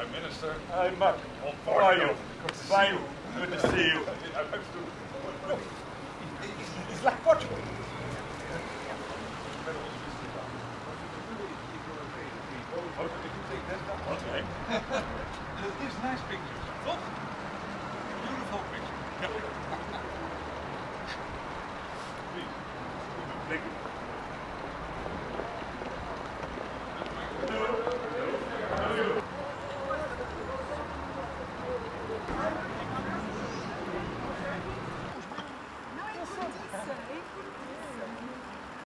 Prime Minister. Hi, Mark. How are you? Fine. Good to see you. It's like Portugal. Okay. It gives nice pictures. Beautiful pictures.